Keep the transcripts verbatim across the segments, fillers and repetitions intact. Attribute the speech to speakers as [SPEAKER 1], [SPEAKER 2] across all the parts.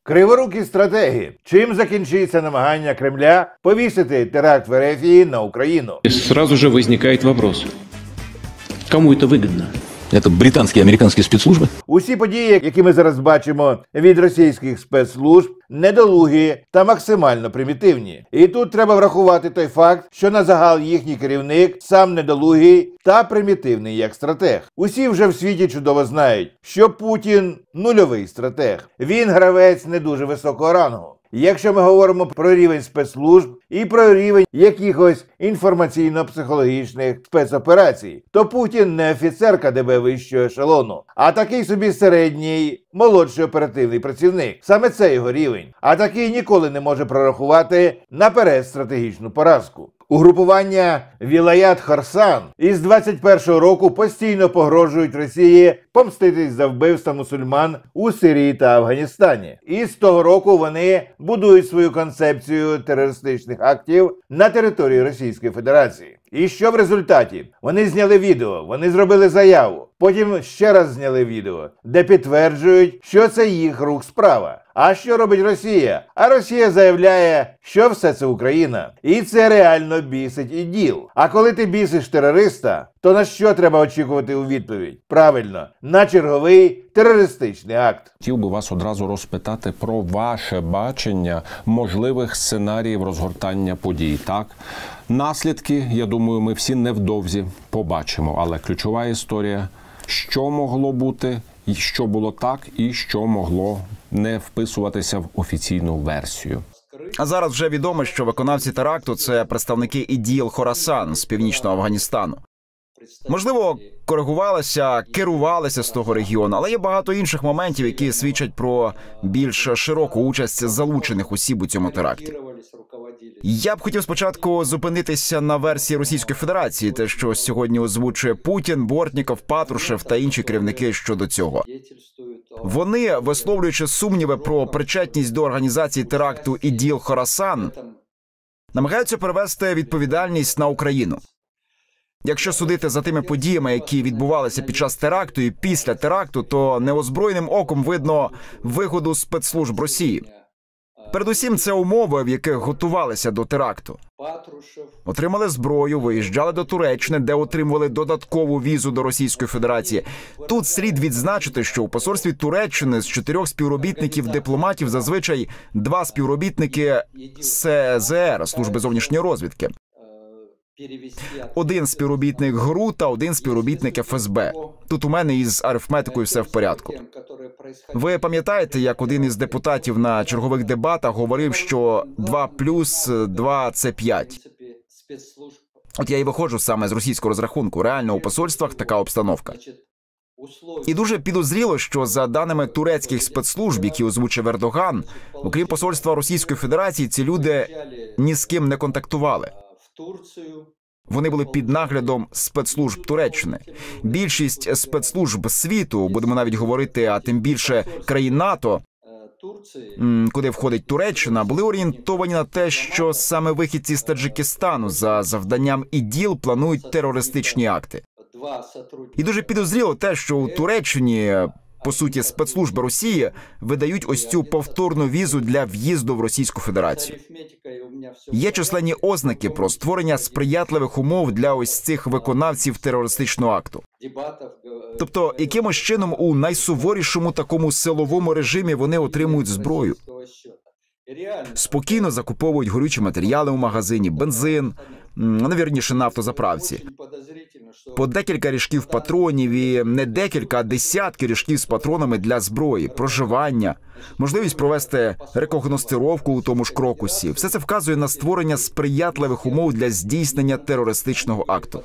[SPEAKER 1] Криворукі стратеги. Чим закінчиться намагання Кремля повісити теракт в Ерефії на Україну?
[SPEAKER 2] Сразу же возникает вопрос. Кому это выгодно?
[SPEAKER 3] Это британские и американские спецслужбы?
[SPEAKER 1] Усі події, які ми зараз бачимо від російських спецслужб, недолугі та максимально примітивні. І тут треба врахувати той факт, що на загал їхній керівник сам недолугий та примітивний як стратег. Усі вже в світі чудово знають, що Путін – нульовий стратег. Він гравець не дуже високого рангу. Якщо ми говоримо про рівень спецслужб і про рівень якихось інформаційно-психологічних спецоперацій, то Путін не офіцер ка де бе вищого ешелону, а такий собі середній, молодший оперативний працівник. Саме це його рівень. А такий ніколи не може прорахувати наперед стратегічну поразку. Угрупування Вілаят Хорсан із двадцять першого року постійно погрожують Росії помститись за вбивства мусульман у Сирії та Афганістані. І з того року вони будують свою концепцію терористичних актів на території Російської Федерації. І що в результаті? Вони зняли відео, вони зробили заяву, потім ще раз зняли відео, де підтверджують, що це їх рук справа. А що робить Росія? А Росія заявляє, що все це Україна. І це реально бісить іділ. А коли ти бісиш терориста, то на що треба очікувати у відповідь? Правильно, на черговий терористичний акт.
[SPEAKER 4] Хотів би вас одразу розпитати про ваше бачення можливих сценаріїв розгортання подій. Так, наслідки, я думаю, ми всі невдовзі побачимо. Але ключова історія, що могло бути, і що було так, і що могло не вписуватися в офіційну версію.
[SPEAKER 5] А зараз вже відомо, що виконавці теракту – це представники іділ Хорасан з північного Афганістану. Можливо, коригувалися, керувалися з того регіону, але є багато інших моментів, які свідчать про більш широку участь залучених осіб у цьому теракті. Я б хотів спочатку зупинитися на версії Російської Федерації, те, що сьогодні озвучує Путін, Бортніков, Патрушев та інші керівники щодо цього. Вони, висловлюючи сумніви про причетність до організації теракту іділ Хорасан, намагаються перевести відповідальність на Україну. Якщо судити за тими подіями, які відбувалися під час теракту і після теракту, то неозброєним оком видно вигоду спецслужб Росії. Передусім, це умови, в яких готувалися до теракту. Отримали зброю, виїжджали до Туреччини, де отримували додаткову візу до Російської Федерації. Тут слід відзначити, що у посольстві Туреччини з чотирьох співробітників-дипломатів зазвичай два співробітники ес е зе ер, служби зовнішньої розвідки. Один співробітник ГРУ та один співробітник еф ес бе. Тут у мене із арифметикою все в порядку. Ви пам'ятаєте, як один із депутатів на чергових дебатах говорив, що два плюс два – це п'ять? От я і виходжу саме з російського розрахунку. Реально у посольствах така обстановка. І дуже підозріло, що за даними турецьких спецслужб, які озвучив Ердоган, окрім посольства Російської Федерації, ці люди ні з ким не контактували. Вони були під наглядом спецслужб Туреччини. Більшість спецслужб світу, будемо навіть говорити, а тим більше країн НАТО, куди входить Туреччина, були орієнтовані на те, що саме вихідці з Таджикистану за завданням іділ планують терористичні акти. І дуже підозріло те, що у Туреччині, по суті, спецслужби Росії видають ось цю повторну візу для в'їзду в Російську Федерацію. Є численні ознаки про створення сприятливих умов для ось цих виконавців терористичного акту. Тобто, якимось чином у найсуворішому такому силовому режимі вони отримують зброю. Спокійно закуповують горючі матеріали у магазині, бензин, ну, вірніше, на автозаправці. По декілька ріжків патронів і не декілька, а десятки ріжків з патронами для зброї, проживання, можливість провести рекогностировку у тому ж Крокусі. Все це вказує на створення сприятливих умов для здійснення терористичного акту.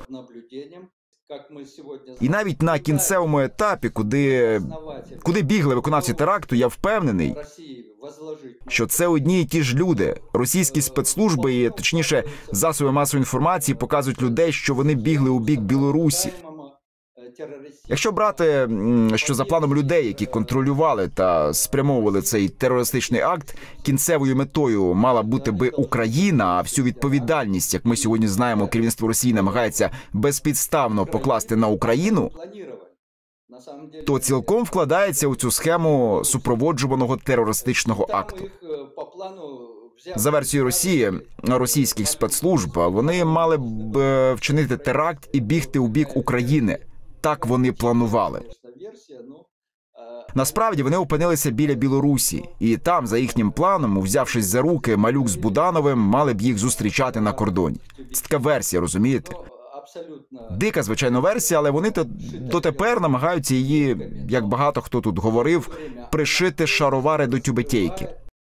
[SPEAKER 5] І навіть на кінцевому етапі, куди, куди бігли виконавці теракту, я впевнений, що це одні і ті ж люди. Російські спецслужби, і, точніше, засоби масової інформації показують людей, що вони бігли у бік Білорусі. Якщо брати, що за планом людей, які контролювали та спрямовували цей терористичний акт, кінцевою метою мала бути би Україна, а всю відповідальність, як ми сьогодні знаємо, керівництво Росії намагається безпідставно покласти на Україну, то цілком вкладається у цю схему супроводжуваного терористичного акту. За версією Росії, російських спецслужб, вони мали б е, вчинити теракт і бігти у бік України. Так вони планували. Насправді, вони опинилися біля Білорусі. І там, за їхнім планом, взявшись за руки, Малюк з Будановим мали б їх зустрічати на кордоні. Це така версія, розумієте? Дика, звичайно, версія, але вони дотепер намагаються її, як багато хто тут говорив, пришити шаровари до тюбетейки.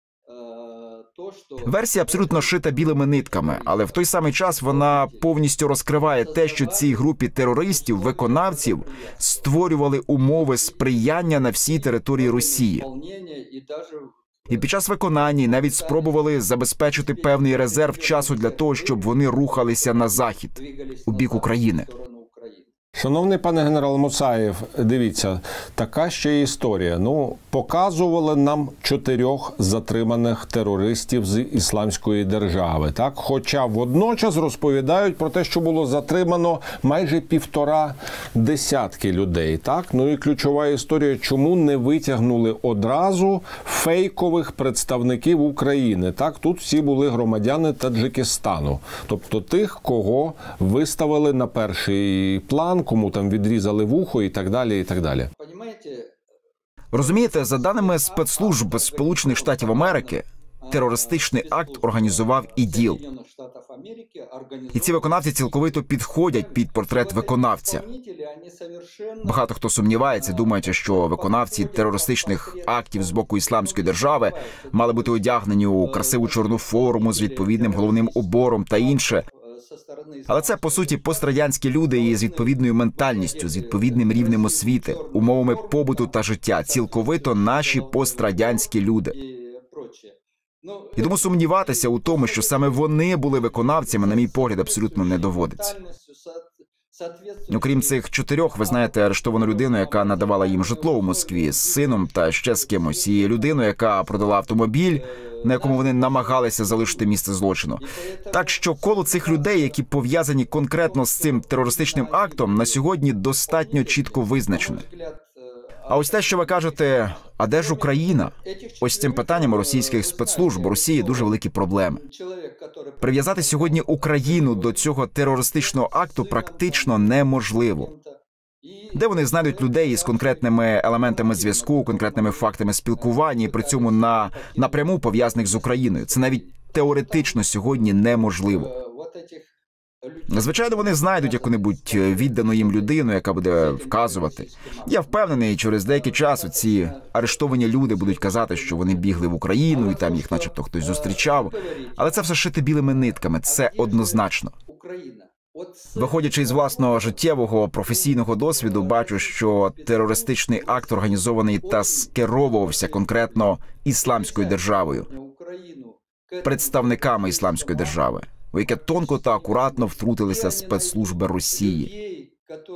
[SPEAKER 5] Версія абсолютно шита білими нитками, але в той самий час вона повністю розкриває те, що цій групі терористів, виконавців, створювали умови сприяння на всій території Росії. І під час виконання навіть спробували забезпечити певний резерв часу для того, щоб вони рухалися на захід, у бік України.
[SPEAKER 4] Шановний пане генерал Мусаєв, дивіться, така ще історія. Ну, показували нам чотирьох затриманих терористів з Ісламської держави, так? Хоча водночас розповідають про те, що було затримано майже півтора десятки людей, так? Ну і ключова історія, чому не витягнули одразу фейкових представників України, так? Тут всі були громадяни Таджикистану, тобто тих, кого виставили на перший план, кому там відрізали вухо і так далі, і так далі.
[SPEAKER 5] Розумієте, за даними спецслужб Сполучених Штатів Америки, терористичний акт організував ІДІЛ. І ці виконавці цілковито підходять під портрет виконавця. Багато хто сумнівається, думаючи, що виконавці терористичних актів з боку Ісламської держави мали бути одягнені у красиву чорну форму з відповідним головним убором та інше. Але це, по суті, пострадянські люди із відповідною ментальністю, з відповідним рівнем освіти, умовами побуту та життя. Цілковито наші пострадянські люди. І тому сумніватися у тому, що саме вони були виконавцями, на мій погляд, абсолютно не доводиться. Окрім цих чотирьох, ви знаєте, арештовано людину, яка надавала їм житло у Москві з сином та ще з кимось. І людину, яка продала автомобіль, на якому вони намагалися залишити місце злочину. Так що коло цих людей, які пов'язані конкретно з цим терористичним актом, на сьогодні достатньо чітко визначено. А ось те, що ви кажете, а де ж Україна? Ось з цим питанням російських спецслужб у Росії дуже великі проблеми. Прив'язати сьогодні Україну до цього терористичного акту практично неможливо. Де вони знайдуть людей із конкретними елементами зв'язку, конкретними фактами спілкування, і при цьому на напряму пов'язаних з Україною? Це навіть теоретично сьогодні неможливо. Звичайно, вони знайдуть яку-небудь віддану їм людину, яка буде вказувати. Я впевнений, через деякий час ці арештовані люди будуть казати, що вони бігли в Україну, і там їх начебто хтось зустрічав. Але це все шити білими нитками, це однозначно. Виходячи із власного життєвого, професійного досвіду, бачу, що терористичний акт організований та скеровувався конкретно Ісламською державою, представниками Ісламської держави, у яке тонко та акуратно втрутилися спецслужби Росії.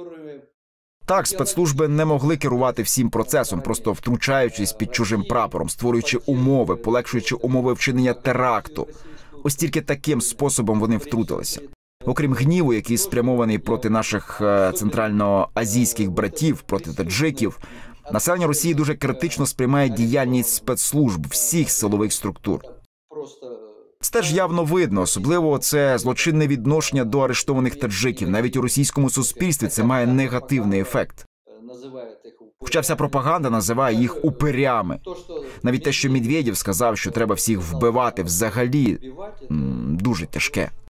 [SPEAKER 5] Так, спецслужби не могли керувати всім процесом, просто втручаючись під чужим прапором, створюючи умови, полегшуючи умови вчинення теракту. Ось тільки таким способом вони втрутилися. Окрім гніву, який спрямований проти наших центральноазійських братів, проти таджиків, населення Росії дуже критично сприймає діяльність спецслужб всіх силових структур. Це теж явно видно, особливо це злочинне відношення до арештованих таджиків. Навіть у російському суспільстві це має негативний ефект. Хоча вся пропаганда називає їх упирями. Навіть те, що Медведєв сказав, що треба всіх вбивати, взагалі дуже тяжке.